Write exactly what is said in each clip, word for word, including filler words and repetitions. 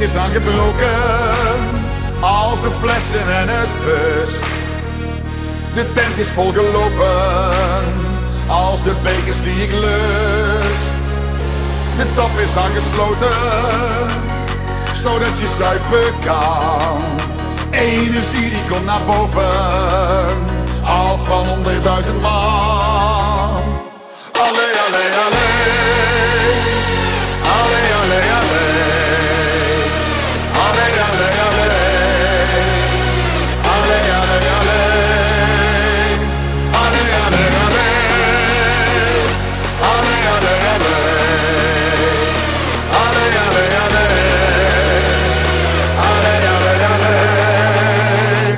tent is aangebroken als de flessen en het vust. De tent is volgelopen als de bekers die ik lust. De tap is aangesloten zodat je zuipen kan. Energie die komt naar boven als van honderdduizend man. Allez, allez, allez. Allez, allez, allez. Allez, allez, allez. Allez, allez, allez. Allez, allez, allez. Allez, allez, allez. Allez, allez, allez. Allez, allez, allez.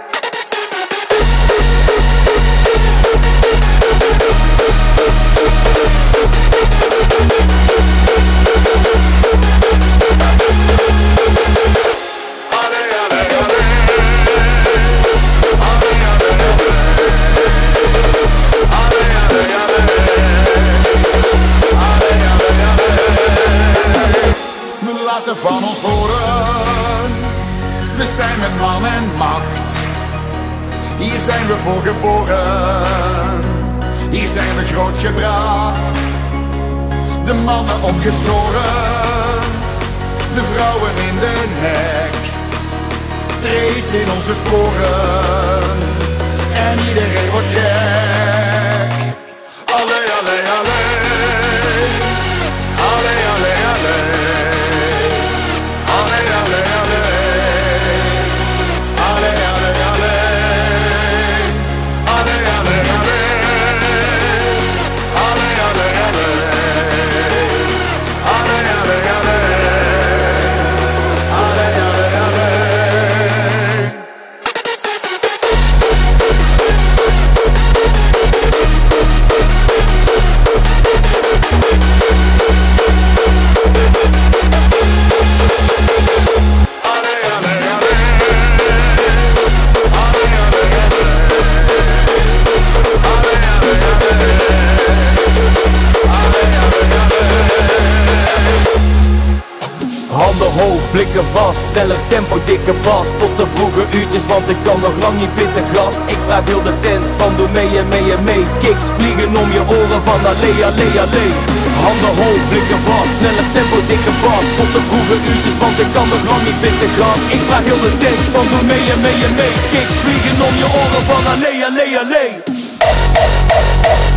Van ons horen, we zijn met man en macht. Hier zijn we voor geboren, hier zijn we groot gebracht. De mannen opgeschoren, de vrouwen in de nek. Treed in onze sporen en iedereen wordt gek. Allez, allez, allez. Allez, allez, allez. Allez, allez, allez. Allez, allez, allez. Allez, allez, allez. Allez, allez, allez. Allez, allez, allez. Allez, allez, allez. Handen hoog, blikken vast, sneller tempo, dikke bas. Tot de vroege uurtjes, want ik kan nog lang niet pitten, gast. Ik vraag heel de tent van doe mee en mee en mee. Kicks vliegen om je oren van Allez, Allez, Allez. Handen hoog, blikken vast, sneller tempo, dikke bas. Tot de vroege uurtjes, want ik kan nog lang niet pitten, gast. Ik vraag heel de tent van doe mee en mee en mee. Kicks vliegen om je oren van Allez, Allez, Allez.